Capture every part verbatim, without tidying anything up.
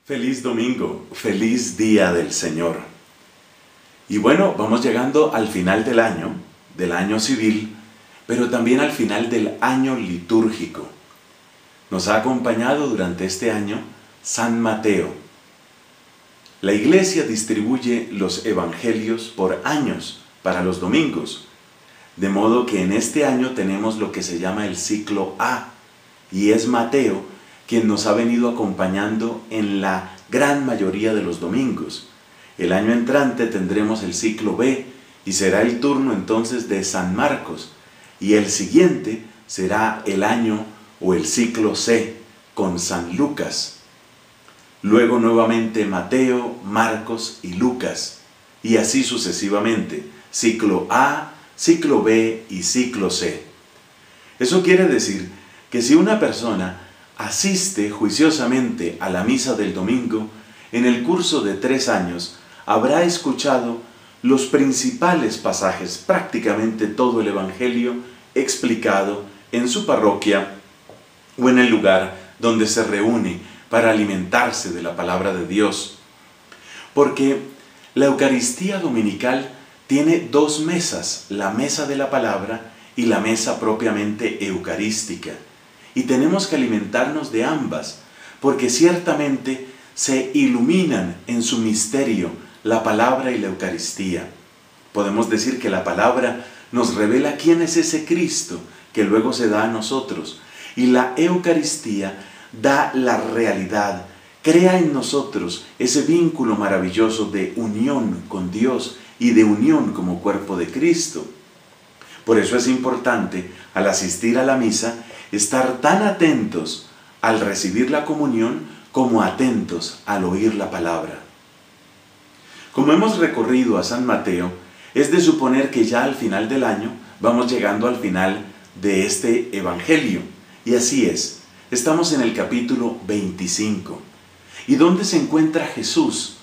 Feliz domingo, feliz día del Señor. Y bueno, vamos llegando al final del año, del año civil, pero también al final del año litúrgico. Nos ha acompañado durante este año San Mateo. La Iglesia distribuye los evangelios por años para los domingos, de modo que en este año tenemos lo que se llama el ciclo A, y es Mateo quien nos ha venido acompañando en la gran mayoría de los domingos. El año entrante tendremos el ciclo B y será el turno entonces de San Marcos, y el siguiente será el año o el ciclo C con San Lucas. Luego nuevamente Mateo, Marcos y Lucas, y así sucesivamente, ciclo A, ciclo B y ciclo C. Eso quiere decir que si una persona asiste juiciosamente a la misa del domingo, en el curso de tres años habrá escuchado los principales pasajes, prácticamente todo el Evangelio explicado en su parroquia o en el lugar donde se reúne para alimentarse de la palabra de Dios. Porque la Eucaristía dominical tiene dos mesas, la mesa de la palabra y la mesa propiamente eucarística. Y tenemos que alimentarnos de ambas, porque ciertamente se iluminan en su misterio la palabra y la Eucaristía. Podemos decir que la palabra nos revela quién es ese Cristo que luego se da a nosotros, y la Eucaristía da la realidad, crea en nosotros ese vínculo maravilloso de unión con Dios y de unión como cuerpo de Cristo. Por eso es importante, al asistir a la misa, estar tan atentos al recibir la comunión como atentos al oír la palabra. Como hemos recorrido a San Mateo, es de suponer que ya al final del año vamos llegando al final de este Evangelio. Y así es, estamos en el capítulo veinticinco. ¿Y dónde se encuentra Jesús?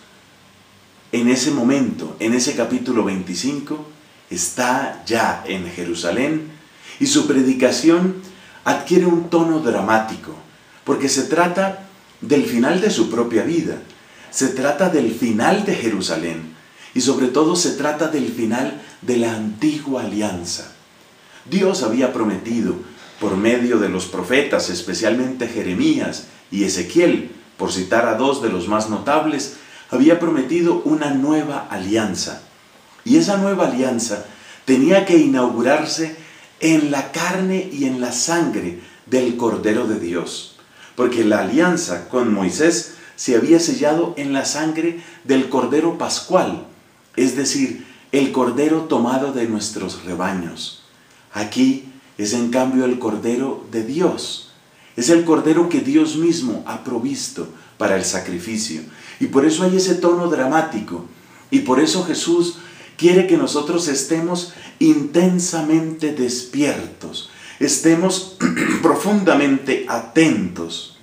En ese momento, en ese capítulo veinticinco, está ya en Jerusalén y su predicación adquiere un tono dramático, porque se trata del final de su propia vida, se trata del final de Jerusalén y sobre todo se trata del final de la antigua alianza. Dios había prometido por medio de los profetas, especialmente Jeremías y Ezequiel, por citar a dos de los más notables, había prometido una nueva alianza. Y esa nueva alianza tenía que inaugurarse en la carne y en la sangre del Cordero de Dios, porque la alianza con Moisés se había sellado en la sangre del Cordero Pascual, es decir, el Cordero tomado de nuestros rebaños. Aquí es en cambio el Cordero de Dios, es el Cordero que Dios mismo ha provisto para el sacrificio, y por eso hay ese tono dramático, y por eso Jesús quiere que nosotros estemos intensamente despiertos, estemos profundamente atentos,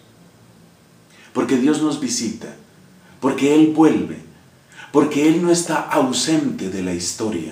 porque Dios nos visita, porque Él vuelve, porque Él no está ausente de la historia.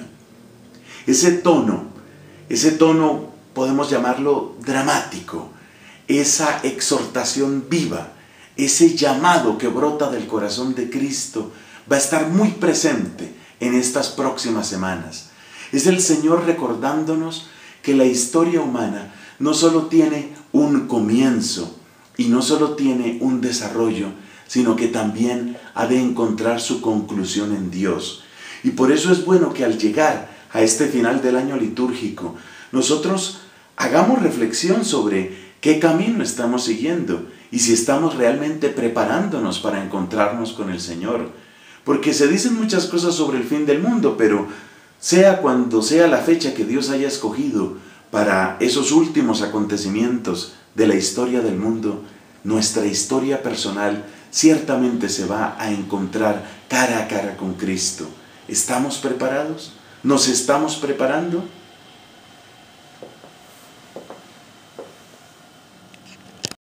Ese tono, ese tono podemos llamarlo dramático, esa exhortación viva, ese llamado que brota del corazón de Cristo va a estar muy presente en estas próximas semanas. Es el Señor recordándonos que la historia humana no solo tiene un comienzo y no solo tiene un desarrollo, sino que también ha de encontrar su conclusión en Dios. Y por eso es bueno que al llegar a este final del año litúrgico, nosotros hagamos reflexión sobre qué camino estamos siguiendo y si estamos realmente preparándonos para encontrarnos con el Señor. Porque se dicen muchas cosas sobre el fin del mundo, pero sea cuando sea la fecha que Dios haya escogido para esos últimos acontecimientos de la historia del mundo, nuestra historia personal ciertamente se va a encontrar cara a cara con Cristo. ¿Estamos preparados? ¿Nos estamos preparando?